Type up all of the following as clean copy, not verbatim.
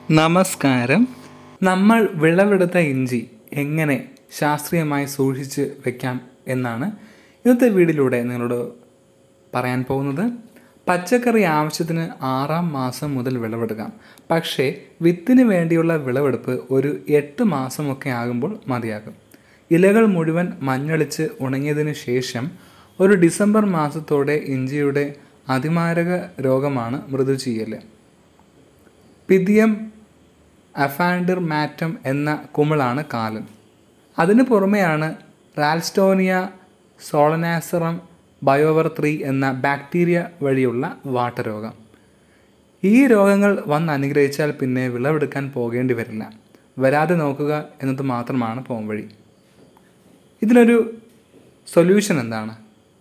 നമസ്കാരം. നമ്മൾ വിളവെടുത്ത ഇഞ്ചി എങ്ങനെ ശാസ്ത്രീയമായി സൂക്ഷിച്ച് വെക്കാം എന്നാണ് ഇന്നത്തെ വീഡിയോയിലൂടെ നിങ്ങളോട് പറയാൻ പോകുന്നത്. പച്ചക്കറി ആവശ്യത്തിന് 6-ാം മാസം മുതൽ വിളവെടുക്കാം. പക്ഷേ വിത്തിന് വേണ്ടിയുള്ള വിളവെടുപ്പ് ഒരു 8 മാസമൊക്കെ ആകുമ്പോൾ മതിയാകും. ഇലകൾ മുഴുവൻ മഞ്ഞളിച്ച് ഉണങ്ങിയതിന് ശേഷം ഒരു ഡിസംബർ മാസത്തോടെ ഇഞ്ചിയുടെ അതിമാരക രോഗമാണ് മൃദുചീയൽ. പിതിയം അഫാൻഡിർമാറ്റം എന്ന കുമിളാണ് കാലൻ. അതിനു പുറമെയാണ് റാൽസ്റ്റോനിയ സോളനാസറം ബയോവർ 3 എന്ന ബാക്ടീരിയ വഴിയുള്ള വാട്ടരോഗം. ഈ രോഗങ്ങൾ വന്നനുഗ്രഹിച്ചാൽ പിന്നെ വിളവെടുക്കാൻ പോകേണ്ടി വരില്ല. വരാതെ നോക്കുക എന്നത് മാത്രമാണ് പോംവഴി. ഇതിനൊരു സൊല്യൂഷൻ എന്താണ്?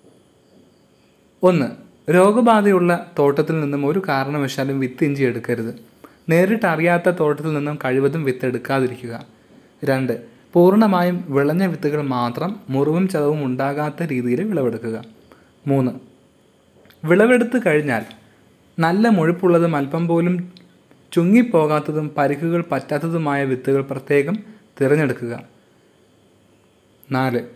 1. രോഗബാധയുള്ള തോട്ടത്തിൽ നിന്നും ഒരു കാരണവശാലും വിത്ത് ഇഞ്ചി എടുക്കരുത്. നേരിട്ട് അറിയാത്ത തോട്ടത്തിൽ നിന്നും കഴിവതും വിത്ത് എടുക്കാതിരിക്കുക. 2. പൂർണ്ണമായും വിളഞ്ഞ വിത്തുകൾ മാത്രം മുറിവും ചതവും ഉണ്ടാകാത്ത രീതിയിൽ വിളവെടുക്കുക. 3. വിളവെടുത്ത് കഴിഞ്ഞാൽ നല്ല മുഴുപ്പുള്ളതും അല്പം പോലും ചുങ്ങിപ്പോകാത്തതും പരിക്കുകൾ പറ്റാത്തതുമായ വിത്തുകൾ പ്രത്യേകം തിരഞ്ഞെടുക്കുക. 4.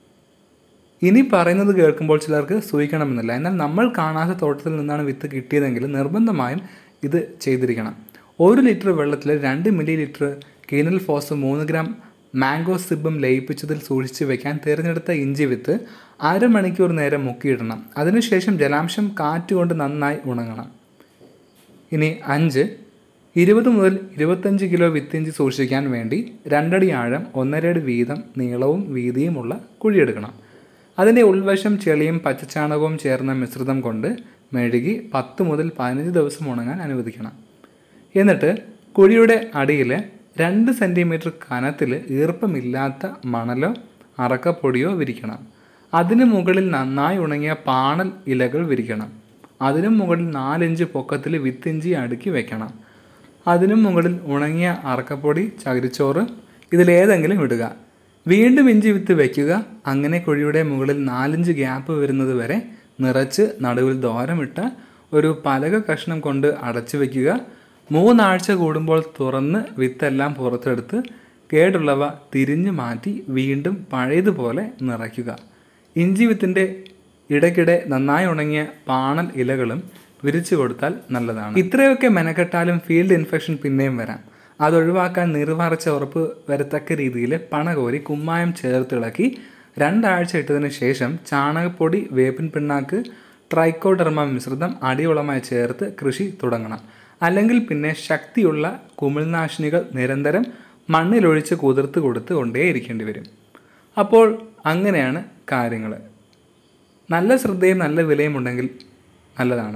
ഇനി പറയുന്നത് കേൾക്കുമ്പോൾ ചിലർക്ക് സൂഹിക്കണമെന്നില്ല. എന്നാൽ നമ്മൾ കാണാത്ത തോട്ടത്തിൽ നിന്നാണ് വിത്ത് കിട്ടിയതെങ്കിൽ നിർബന്ധമായും ഇത് ചെയ്തിരിക്കണം. 1 ലിറ്റർ വെള്ളത്തിൽ 2 millilitre quinalphos 3 gram mango സിബും ലയിപ്പിച്ചതിൽ സൂക്ഷിച്ച് വയ്ക്കാൻ തിരഞ്ഞെടുത്ത ഇഞ്ചി വിത്ത് അരമണിക്കൂർ നേരം മുക്കിയിടണം. അതിനുശേഷം ജലാംശം കാറ്റുകൊണ്ട് നന്നായി ഉണങ്ങണം. ഇനി 5. 20 മുതൽ 25 കിലോ വിത്തിഞ്ചി സൂക്ഷിക്കാൻ വേണ്ടി 2 അടി ആഴം 1.5 അടി വീതം നീളവും വീതിയുമുള്ള കുഴിയെടുക്കണം. അതിൻ്റെ ഉൾവശം ചെളിയും പച്ചച്ചാണകവും ചേർന്ന മിശ്രിതം കൊണ്ട് മെഴുകി 10 മുതൽ 15 ദിവസം ഉണങ്ങാൻ അനുവദിക്കണം. എന്നിട്ട് കുഴിയുടെ അടിയിൽ 2 സെൻറ്റിമീറ്റർ കനത്തിൽ ഈർപ്പമില്ലാത്ത മണലോ അറക്കപ്പൊടിയോ വിരിക്കണം. അതിനു മുകളിൽ നന്നായി ഉണങ്ങിയ പാണൽ ഇലകൾ വിരിക്കണം. അതിനും മുകളിൽ 4 ഇഞ്ച് പൊക്കത്തിൽ വിത്തിഞ്ചി അടുക്കി വയ്ക്കണം. അതിനും മുകളിൽ ഉണങ്ങിയ അറക്കപ്പൊടി, ചകിരിച്ചോറ് ഇതിലേതെങ്കിലും ഇടുക. വീണ്ടും ഇഞ്ചി വിത്ത് വയ്ക്കുക. അങ്ങനെ കുഴിയുടെ മുകളിൽ 4 ഇഞ്ച് ഗ്യാപ്പ് വരുന്നത് വരെ നിറച്ച് നടുവിൽ ദ്വാരമിട്ട ഒരു പലക കഷ്ണം കൊണ്ട് അടച്ചു വയ്ക്കുക. 3 ആഴ്ച കൂടുമ്പോൾ തുറന്ന് വിത്തെല്ലാം പുറത്തെടുത്ത് കേടുള്ളവ തിരിഞ്ഞു മാറ്റി വീണ്ടും പഴയതുപോലെ നിറയ്ക്കുക. ഇഞ്ചി വിത്തിൻ്റെ ഇടയ്ക്കിടെ നന്നായി ഉണങ്ങിയ പാണൽ ഇലകളും വിരിച്ചു കൊടുത്താൽ നല്ലതാണ്. ഇത്രയൊക്കെ മെനക്കെട്ടാലും ഫീൽഡ് ഇൻഫെക്ഷൻ പിന്നെയും വരാം. അതൊഴിവാക്കാൻ നീർവാർച്ച ഉറപ്പ് വരത്തക്ക രീതിയിൽ പണകോരി കുമ്മായം ചേർത്തിളക്കി 2 ആഴ്ച ഇട്ടതിന് ശേഷം ചാണകപ്പൊടി, വേപ്പിൻ പിണ്ണാക്ക്, ട്രൈക്കോഡെർമ മിശ്രിതം അടിവളമായി ചേർത്ത് കൃഷി തുടങ്ങണം. അല്ലെങ്കിൽ പിന്നെ ശക്തിയുള്ള കുമിൾനാശിനികൾ നിരന്തരം മണ്ണിലൊഴിച്ച് കുതിർത്ത് കൊടുത്ത് കൊണ്ടേയിരിക്കേണ്ടി വരും. അപ്പോൾ അങ്ങനെയാണ് കാര്യങ്ങൾ. നല്ല ശ്രദ്ധയും നല്ല വിലയും ഉണ്ടെങ്കിൽ നല്ലതാണ്.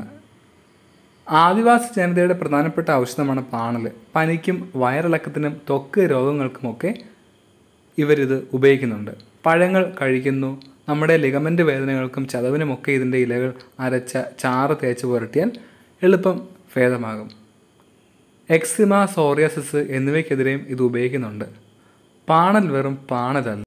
ആദിവാസി ജനതയുടെ പ്രധാനപ്പെട്ട ഔഷധമാണ് പാണൽ. പനിക്കും വയറിളക്കത്തിനും ത്വക്ക് രോഗങ്ങൾക്കുമൊക്കെ ഇവരിത് ഉപയോഗിക്കുന്നുണ്ട്. പഴങ്ങൾ കഴിക്കുന്നു. നമ്മുടെ ലിഗമെൻ്റ് വേദനകൾക്കും ചതവിനുമൊക്കെ ഇതിൻ്റെ ഇലകൾ അരച്ച ചാറ് തേച്ച് പുരട്ടിയാൽ എളുപ്പം ഭേദമാകും. എക്സിമ, സോറിയാസിസ് എന്നിവയ്ക്കെതിരെയും ഇത് ഉപയോഗിക്കുന്നുണ്ട്. പാണൽ വെറും പാണലല്ല.